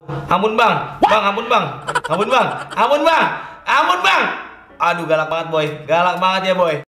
Ampun bang, ampun bang, ampun bang, ampun bang, ampun bang. Aduh galak banget boy, galak banget ya boy.